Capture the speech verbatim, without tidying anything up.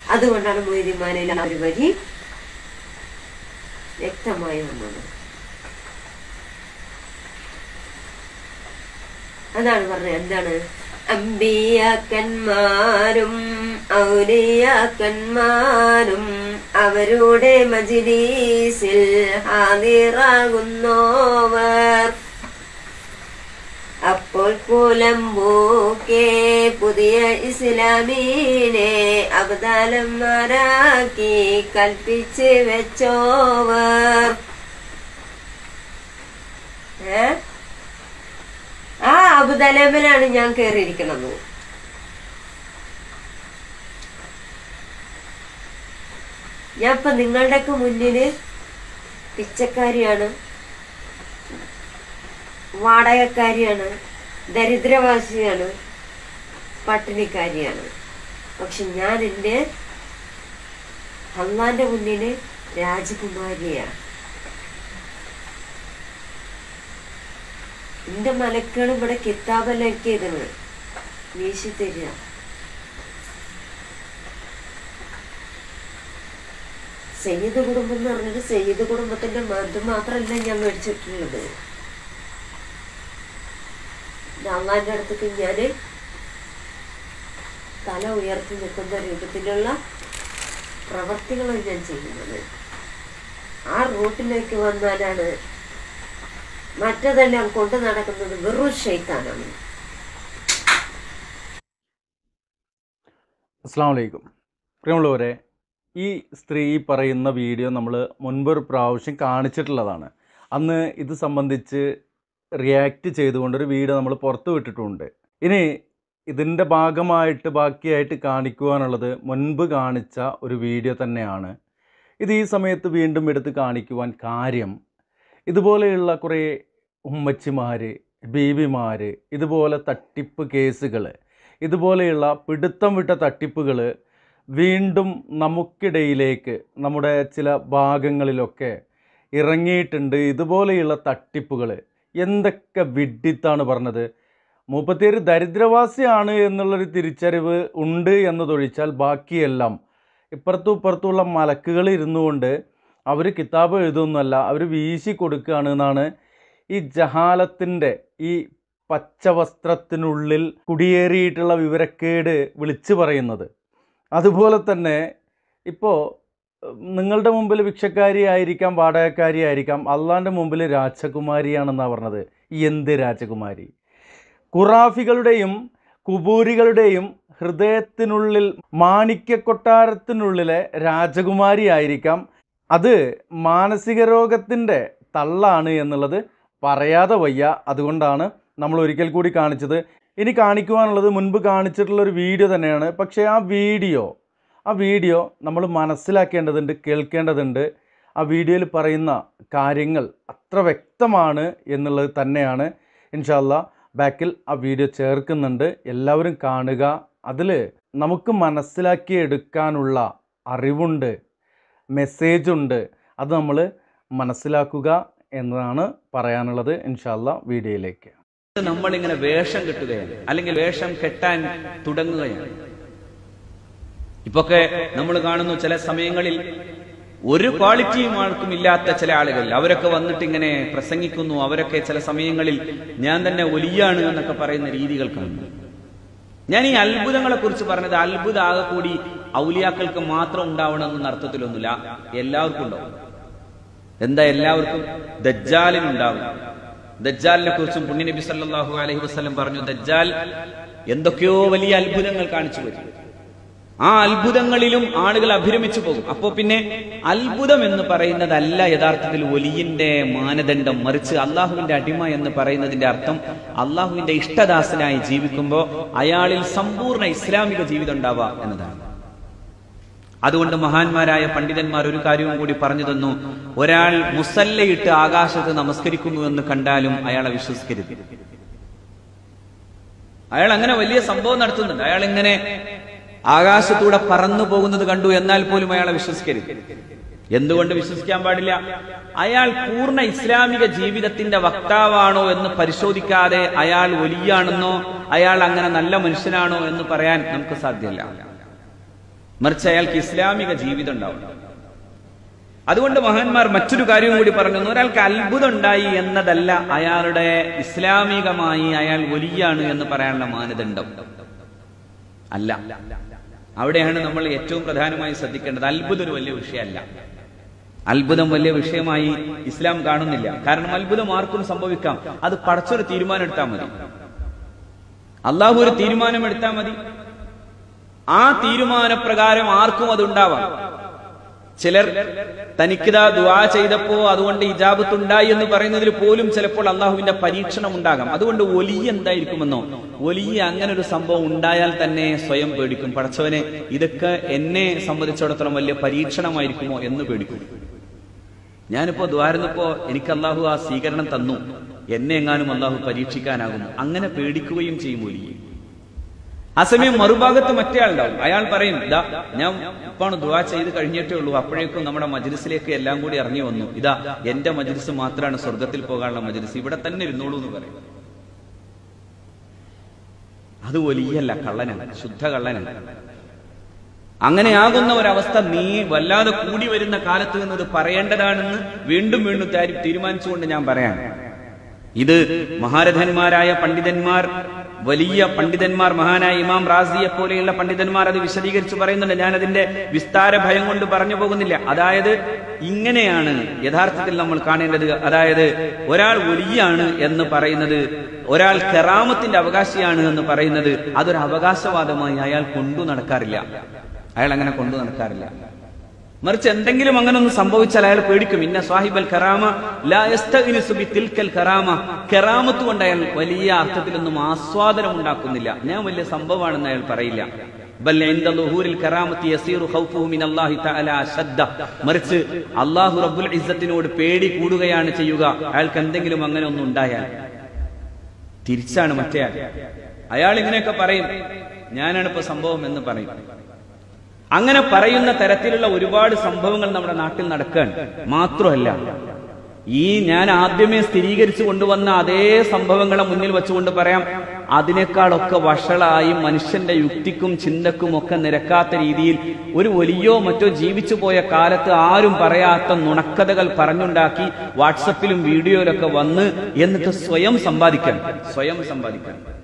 അതുകൊണ്ടാണ് മൊയ്‌ദിമാനിൽ ആ ഒരു വരി വ്യക്തമായി വന്നത്. അതാണ് പറഞ്ഞത്. എന്താണ്? അമ്പിയാക്കന്മാരും ഔലിയാക്കന്മാരും അവരുടെ മജ്‌ലിസിൽ ഹാദിറാകുന്നോവർ അപ്പോൾ പുലമ്പൂക്കെ പുതിയ ഇസ്ലാമീനെ അബ്ദാലന്മാരാക്കി കൽപ്പിച്ച് വെച്ചോവർ. ഏ ആ അബുദലബിലാണ് ഞാൻ കേറിയിരിക്കണത്. ഞാൻ ഇപ്പൊ നിങ്ങളുടെയൊക്കെ മുന്നില് പിച്ചക്കാരിയാണ്, വാടകക്കാരിയാണ്, ദരിദ്രവാസിയാണ്, പട്ടിണിക്കാരിയാണ്. പക്ഷെ ഞാൻ എൻ്റെ അള്ളാന്റെ മുന്നില് രാജകുമാരിയാണ്. എന്റെ മലക്കളും ഇവിടെ കിതാബെല്ലാം ചെയ്തത് വീശി തരിക. സയ്യിദ് കുടുംബം എന്ന് പറഞ്ഞിട്ട് സയ്യിദ് കുടുംബത്തിന്റെ അത് മാത്രമല്ല ഞാൻ മേടിച്ചിട്ടുള്ളത്. അള്ളാന്റെ അടുത്തേക്ക് ഞാന് തല ഉയർത്തി നിൽക്കുന്ന രൂപത്തിലുള്ള പ്രവർത്തികളാണ് ഞാൻ ചെയ്യുന്നത്. ആ റൂട്ടിലേക്ക് വന്നാലാണ്. മറ്റതെല്ലാം കൊണ്ടു നടക്കുന്നത് വെറും ശൈത്താനാണ്. അസ്സലാമു അലൈക്കും. പ്രിയമുള്ളവരെ, ഈ സ്ത്രീ പറയുന്ന വീഡിയോ നമ്മൾ മുൻപൊരു പ്രാവശ്യം കാണിച്ചിട്ടുള്ളതാണ്. അന്ന് ഇത് സംബന്ധിച്ച് റിയാക്ട് ചെയ്തുകൊണ്ടൊരു വീഡിയോ നമ്മൾ പുറത്തു വിട്ടിട്ടുണ്ട്. ഇനി ഇതിൻ്റെ ഭാഗമായിട്ട് ബാക്കിയായിട്ട് കാണിക്കുവാനുള്ളത് മുൻപ് കാണിച്ച ഒരു വീഡിയോ തന്നെയാണ്. ഇത് ഈ സമയത്ത് വീണ്ടും എടുത്ത് കാണിക്കുവാൻ കാര്യം, ഇതുപോലെയുള്ള കുറേ ഉമ്മച്ചിമാർ, ബീബിമാർ, ഇതുപോലെ തട്ടിപ്പ് കേസുകൾ, ഇതുപോലെയുള്ള പിടുത്തം വിട്ട തട്ടിപ്പുകൾ വീണ്ടും നമുക്കിടയിലേക്ക് നമ്മുടെ ചില ഭാഗങ്ങളിലൊക്കെ ഇറങ്ങിയിട്ടുണ്ട്. ഇതുപോലെയുള്ള തട്ടിപ്പുകൾ എന്തൊക്കെ വിഡ്ഢിത്താണ് പറഞ്ഞത്. മുപ്പത്തിയേഴ് ദരിദ്രവാസിയാണ് എന്നുള്ളൊരു തിരിച്ചറിവ് ഉണ്ട് എന്നതൊഴിച്ചാൽ ബാക്കിയെല്ലാം ഇപ്പുറത്തും ഇപ്പുറത്തുള്ള മലക്കുകൾ ഇരുന്നു കൊണ്ട് അവർ കിതാബ് എഴുതുന്നല്ല, അവർ വീശി കൊടുക്കുകയാണ് എന്നാണ് ഈ ജഹാലത്തിൻ്റെ ഈ പച്ചവസ്ത്രത്തിനുള്ളിൽ കുടിയേറിയിട്ടുള്ള വിവരക്കേട് വിളിച്ചു പറയുന്നത്. അതുപോലെ തന്നെ ഇപ്പോൾ നിങ്ങളുടെ മുമ്പിൽ ഭിക്ഷക്കാരി ആയിരിക്കാം, വാടകക്കാരി ആയിരിക്കാം, അള്ളാൻ്റെ മുമ്പിൽ രാജകുമാരിയാണെന്നാണ് പറഞ്ഞത്. എന്ത് രാജകുമാരി? ഖുറാഫികളുടെയും കുബൂരികളുടെയും ഹൃദയത്തിനുള്ളിൽ മാണിക്യ കൊട്ടാരത്തിനുള്ളിലെ രാജകുമാരി ആയിരിക്കാം. അത് മാനസിക രോഗത്തിൻ്റെ തള്ളാണ് എന്നുള്ളത് പറയാതെ വയ്യ. അതുകൊണ്ടാണ് നമ്മൾ ഒരിക്കൽ കൂടി കാണിച്ചത്. ഇനി കാണിക്കുവാനുള്ളത് മുൻപ് കാണിച്ചിട്ടുള്ളൊരു വീഡിയോ തന്നെയാണ്. പക്ഷേ ആ വീഡിയോ ആ വീഡിയോ നമ്മൾ മനസ്സിലാക്കേണ്ടതുണ്ട്, കേൾക്കേണ്ടതുണ്ട്. ആ വീഡിയോയിൽ പറയുന്ന കാര്യങ്ങൾ അത്ര വ്യക്തമാണ് എന്നുള്ളത് തന്നെയാണ്. ഇൻഷാ അല്ലാഹ് ബാക്കിൽ ആ വീഡിയോ ചേർക്കുന്നുണ്ട്, എല്ലാവരും കാണുക. അതിൽ നമുക്ക് മനസ്സിലാക്കിയെടുക്കാനുള്ള അറിവുണ്ട്, മെസ്സേജുണ്ട്. അത് നമ്മൾ മനസ്സിലാക്കുക എന്നതാണ് പറയാനുള്ളത്. ഇൻഷാ അല്ലാഹ് വീഡിയോയിലേക്ക്. നമ്മളിങ്ങനെ വേഷം കെട്ടുകയാണ്, അല്ലെങ്കിൽ വേഷം കെട്ടാൻ തുടങ്ങുകയാണ്. ഇപ്പൊക്കെ നമ്മൾ കാണുന്നു ചില സമയങ്ങളിൽ ഒരു ക്വാളിറ്റിയും ആൾക്കും ഇല്ലാത്ത ചില ആളുകൾ, അവരൊക്കെ വന്നിട്ട് ഇങ്ങനെ പ്രസംഗിക്കുന്നു. അവരൊക്കെ ചില സമയങ്ങളിൽ ഞാൻ തന്നെ ഒലിയാണ് എന്നൊക്കെ പറയുന്ന രീതികൾ കാണുന്നു. ഞാൻ ഈ അത്ഭുതങ്ങളെ കുറിച്ച് പറഞ്ഞത് അത്ഭുത ആകെ കൂടി ഔലിയാക്കൾക്ക് മാത്രം ഉണ്ടാവണമെന്ന അർത്ഥത്തിലൊന്നുമില്ല, എല്ലാവർക്കും ഉണ്ടാവും. എന്താ എല്ലാവർക്കും? ദജ്ജാലിനുണ്ടാവും. ദജ്ജാലിനെ കുറിച്ചും പുണ്യനബി സല്ലല്ലാഹു അലൈഹി വസല്ലം പറഞ്ഞു, ദജ്ജാൽ എന്തൊക്കെയോ വലിയ അത്ഭുതങ്ങൾ കാണിച്ചു വരും. ആ അത്ഭുതങ്ങളിലും ആളുകൾ അഭിരമിച്ചു പോകും. അപ്പോ പിന്നെ അത്ഭുതം എന്ന് പറയുന്നതല്ല യഥാർത്ഥത്തിൽ വലിയന്റെ മാനദണ്ഡം. മറിച്ച് അള്ളാഹുവിന്റെ അടിമ എന്ന് പറയുന്നതിന്റെ അർത്ഥം അള്ളാഹുവിന്റെ ഇഷ്ടദാസനായി ജീവിക്കുമ്പോൾ അയാളിൽ സമ്പൂർണ്ണ ഇസ്ലാമിക ജീവിതം ഉണ്ടാവുക എന്നതാണ്. അതുകൊണ്ട് മഹാന്മാരായ പണ്ഡിതന്മാർ ഒരു കാര്യവും കൂടി പറഞ്ഞു തന്നു. ഒരാൾ മുസല്ലയിട്ട് ആകാശത്ത് നമസ്കരിക്കുന്നു എന്ന് കണ്ടാലും അയാളെ വിശ്വസിക്കരുത്. അയാൾ അങ്ങനെ വലിയ സംഭവം നടത്തുന്നുണ്ട്, അയാൾ ഇങ്ങനെ ആകാശത്തൂടെ പറന്നു പോകുന്നത് കണ്ടു, എന്നാൽ പോലും അയാളെ വിശ്വസിക്കരുത്. എന്തുകൊണ്ട് വിശ്വസിക്കാൻ പാടില്ല? അയാൾ പൂർണ്ണ ഇസ്ലാമിക ജീവിതത്തിന്റെ വക്താവാണോ എന്ന് പരിശോധിക്കാതെ അയാൾ വലിയാണെന്നോ അയാൾ അങ്ങനെ നല്ല മനുഷ്യനാണോ എന്ന് പറയാൻ നമുക്ക് സാധ്യമല്ല. മറിച്ച് അയാൾക്ക് ഇസ്ലാമിക ജീവിതം ഉണ്ടാവും. അതുകൊണ്ട് മഹാന്മാർ മറ്റൊരു കാര്യവും കൂടി പറഞ്ഞു, ഒരാൾക്ക് അത്ഭുതം ഉണ്ടായി എന്നതല്ല അയാളുടെ ഇസ്ലാമികമായി അയാൾ വലിയാണ് എന്ന് പറയാനുള്ള മാനദണ്ഡം അല്ല. അവിടെയാണ് നമ്മൾ ഏറ്റവും പ്രധാനമായി ശ്രദ്ധിക്കേണ്ടത്. അത്ഭുതം ഒരു വലിയ വിഷയമല്ല. അത്ഭുതം വലിയ വിഷയമായി ഇസ്ലാം കാണുന്നില്ല. കാരണം അത്ഭുതം ആർക്കും സംഭവിക്കാം. അത് പടച്ചൊരു തീരുമാനം എടുത്താൽ മതി. അള്ളാഹു ഒരു തീരുമാനം എടുത്താൽ മതി. ആ തീരുമാനപ്രകാരം ആർക്കും അതുണ്ടാവാം. ചിലർ തനിക്കിതാ ദുആ ചെയ്തപ്പോ അതുകൊണ്ട് ഇജാബത്തുണ്ടായി എന്ന് പറയുന്നതിൽ പോലും ചിലപ്പോൾ അള്ളാഹുവിന്റെ പരീക്ഷണം ഉണ്ടാകാം. അതുകൊണ്ട് വലിയ എന്തായിരിക്കുമെന്നോ, വലിയ അങ്ങനെ ഒരു സംഭവം ഉണ്ടായാൽ തന്നെ സ്വയം പേടിക്കും. പടച്ചവനെ, ഇതൊക്കെ എന്നെ സംബന്ധിച്ചിടത്തോളം വലിയ പരീക്ഷണമായിരിക്കുമോ എന്ന് പേടിക്കും. ഞാനിപ്പോ ദ്വാരുന്നപ്പോ എനിക്ക് അള്ളാഹു ആ സ്വീകരണം തന്നു, എന്നെ എങ്ങാനും അള്ളാഹു പരീക്ഷിക്കാനാകും, അങ്ങനെ പേടിക്കുകയും ചെയ്യും വലിയ. ആ സമയം മറുഭാഗത്ത് മറ്റേ ആളുണ്ടാവും. അയാൾ പറയും, ഇതാ ഞാൻ ഇപ്പാണ് ദുആ ചെയ്ത് കഴിഞ്ഞിട്ടേ ഉള്ളൂ, അപ്പോഴേക്കും നമ്മുടെ മജ്ലിസിലേക്ക് എല്ലാം കൂടി ഇറങ്ങി വന്നു, ഇതാ എന്റെ മജ്ലിസ് മാത്രമാണ് സ്വർഗത്തിൽ പോകാനുള്ള മജ്ലിസ്, ഇവിടെ തന്നെ ഇരുന്നോളൂ എന്ന് പറയും. അത് വലിയല്ല, കള്ളനാണ്, ശുദ്ധ കള്ളനാണ്. അങ്ങനെയാകുന്ന ഒരവസ്ഥ നീ വല്ലാതെ കൂടി വരുന്ന കാലത്ത് നിന്നത് പറയേണ്ടതാണെന്ന് വീണ്ടും വീണ്ടും തീരുമാനിച്ചുകൊണ്ട് ഞാൻ പറയാം. ഇത് മഹാരഥന്മാരായ പണ്ഡിതന്മാർ, വലിയ പണ്ഡിതന്മാർ, മഹാനായ ഇമാം റാസിയെ പോലെയുള്ള പണ്ഡിതന്മാർ അത് വിശദീകരിച്ച് പറയുന്നുണ്ട്. ഞാൻ അതിന്റെ വിസ്താര ഭയം കൊണ്ട് പറഞ്ഞു പോകുന്നില്ല. അതായത് ഇങ്ങനെയാണ് യഥാർത്ഥത്തിൽ നമ്മൾ കാണേണ്ടത്. അതായത് ഒരാൾ വലിയാണ് എന്ന് പറയുന്നത്, ഒരാൾ കറാമത്തിന്റെ അവകാശിയാണ് എന്ന് പറയുന്നത് അതൊരു അവകാശവാദമായി അയാൾ കൊണ്ടു നടക്കാറില്ല. അയാൾ അങ്ങനെ കൊണ്ടു നടക്കാറില്ല. മറിച്ച് എന്തെങ്കിലും അങ്ങനെ ഒന്ന് സംഭവിച്ചാൽ അയാൾ പേടിക്കും. ഇന്ന സാഹിബൽ കറാമ ലാ യസ്തഗ്നിസു ബിതിൽക്കൽ കറാമ. കറാമത്ത് കൊണ്ട് അയാൾ വലിയ അർത്ഥത്തിലൊന്നും ആസ്വാദനം ഉണ്ടാക്കുന്നില്ല. ഞാൻ വലിയ സംഭവമാണെന്ന് അയാൾ പറയില്ല. ബൽ ഇൻദ ളുഹൂരിൽ കറാമത്തി യസീറു ഖൗഫുഹു മിനല്ലാഹി തആല അശദ്ദ. മറിച്ച് അല്ലാഹു റബ്ബുൽ ഇസ്സത്തിനോട് പേടി കൂടുകയാണ് ചെയ്യുക അയാൾക്ക് എന്തെങ്കിലും അങ്ങനെ ഒന്നും ഉണ്ടായാൽ. തിരിച്ചാണ് മറ്റേ ആൾ. അയാൾ ഇങ്ങനെയൊക്കെ പറയും, ഞാനാണ് ഇപ്പൊ സംഭവം എന്ന് പറയും. അങ്ങനെ പറയുന്ന തരത്തിലുള്ള ഒരുപാട് സംഭവങ്ങൾ നമ്മുടെ നാട്ടിൽ നടക്കുകയാണ്. മാത്രമല്ല, ഈ ഞാൻ ആദ്യമേ സ്ഥിരീകരിച്ചു കൊണ്ടുവന്ന അതേ സംഭവങ്ങളെ മുന്നിൽ വെച്ചുകൊണ്ട് പറയാം, അതിനേക്കാളൊക്കെ വഷളായി മനുഷ്യന്റെ യുക്തിക്കും ചിന്തക്കും ഒക്കെ നിരക്കാത്ത രീതിയിൽ ഒരു വലിയോ മറ്റോ ജീവിച്ചു പോയ കാലത്ത് ആരും പറയാത്ത നുണക്കഥകൾ പറഞ്ഞുണ്ടാക്കി വാട്സപ്പിലും വീഡിയോയിലൊക്കെ വന്ന് എന്നിട്ട് സ്വയം സമ്പാദിക്കാൻ സ്വയം സമ്പാദിക്കാൻ